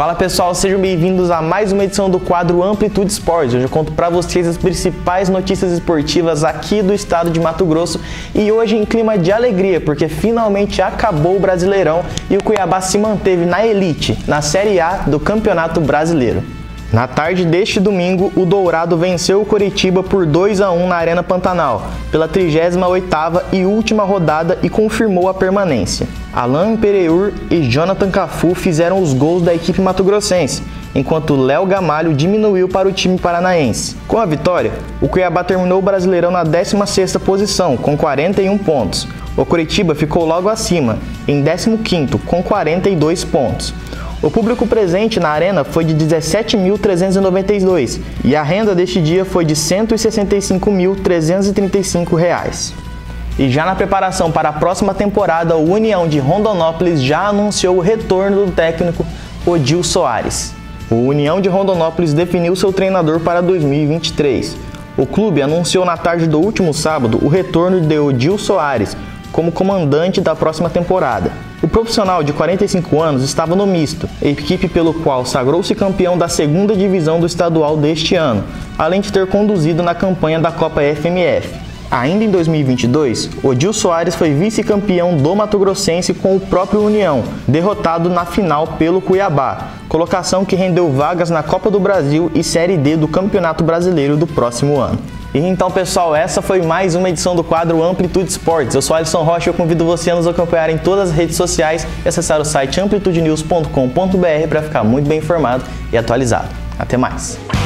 Fala pessoal, sejam bem-vindos a mais uma edição do quadro Amplitude Esportes. Hoje eu conto para vocês as principais notícias esportivas aqui do estado de Mato Grosso e hoje em clima de alegria, porque finalmente acabou o Brasileirão e o Cuiabá se manteve na elite, na Série A do Campeonato Brasileiro. Na tarde deste domingo, o Dourado venceu o Coritiba por 2-1 na Arena Pantanal, pela 38ª e última rodada e confirmou a permanência. Alain Pereur e Jonathan Cafu fizeram os gols da equipe mato-grossense, enquanto Léo Gamalho diminuiu para o time paranaense. Com a vitória, o Cuiabá terminou o Brasileirão na 16ª posição, com 41 pontos. O Coritiba ficou logo acima, em 15º, com 42 pontos. O público presente na arena foi de 17.392 e a renda deste dia foi de R$ 165.335. E já na preparação para a próxima temporada, o União de Rondonópolis já anunciou o retorno do técnico Odil Soares. O União de Rondonópolis definiu seu treinador para 2023. O clube anunciou na tarde do último sábado o retorno de Odil Soares como comandante da próxima temporada. O profissional de 45 anos estava no misto, equipe pelo qual sagrou-se campeão da 2ª divisão do estadual deste ano, além de ter conduzido na campanha da Copa FMF. Ainda em 2022, Odil Soares foi vice-campeão do Mato Grossense com o próprio União, derrotado na final pelo Cuiabá, colocação que rendeu vagas na Copa do Brasil e Série D do Campeonato Brasileiro do próximo ano. E então, pessoal, essa foi mais uma edição do quadro Amplitude Esportes. Eu sou Alisson Rocha e eu convido você a nos acompanhar em todas as redes sociais e acessar o site amplitudenews.com.br para ficar muito bem informado e atualizado. Até mais!